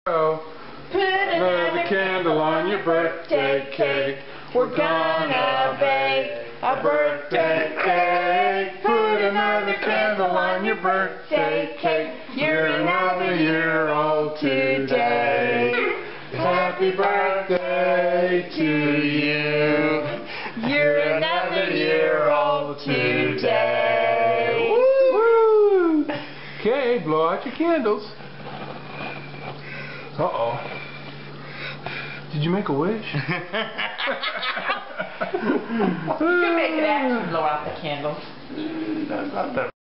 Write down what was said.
Put another candle on your birthday cake. We're gonna bake a birthday cake. Put another candle on your birthday cake. You're another year old today. Happy birthday to you. You're another year old today. Woo! Okay, blow out your candles. Uh-oh. Did you make a wish? You can make it actually blow out the candles. Not that